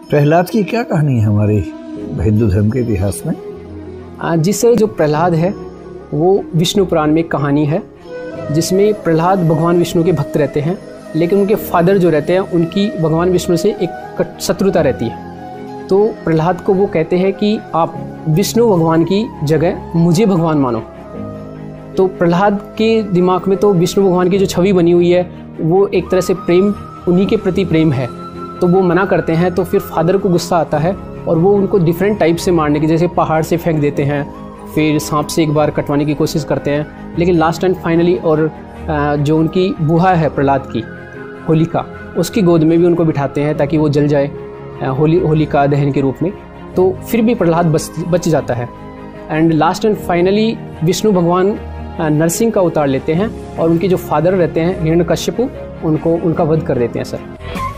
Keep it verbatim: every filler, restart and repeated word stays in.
प्रहलाद की क्या कहानी है हमारे हिंदू धर्म के इतिहास में? जिससे जो प्रहलाद है वो विष्णु पुराण में एक कहानी है जिसमें प्रहलाद भगवान विष्णु के भक्त रहते हैं, लेकिन उनके फादर जो रहते हैं उनकी भगवान विष्णु से एक शत्रुता रहती है। तो प्रहलाद को वो कहते हैं कि आप विष्णु भगवान की जगह मुझे भगवान मानो। तो प्रहलाद के दिमाग में तो विष्णु भगवान की जो छवि बनी हुई है वो एक तरह से प्रेम, उन्हीं के प्रति प्रेम है, तो वो मना करते हैं। तो फिर फादर को गुस्सा आता है और वो उनको डिफरेंट टाइप से मारने की, जैसे पहाड़ से फेंक देते हैं, फिर सांप से एक बार कटवाने की कोशिश करते हैं, लेकिन लास्ट एंड फाइनली और जो उनकी बुआ है प्रहलाद की, होलिका, उसकी गोद में भी उनको बिठाते हैं ताकि वो जल जाए होली होलिका दहन के रूप में। तो फिर भी प्रहलाद बच बच जाता है and last and finally Vishnu भगवान नरसिंह का अवतार लेते हैं और उनके जो फादर रहते हैं हिरण्यकश्यप, उनको उनका वध कर देते हैं सर।